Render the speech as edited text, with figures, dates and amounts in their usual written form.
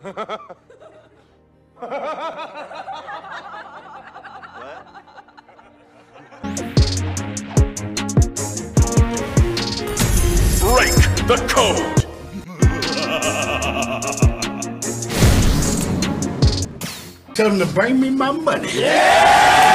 Break the code! Tell them to bring me my money. Yeah!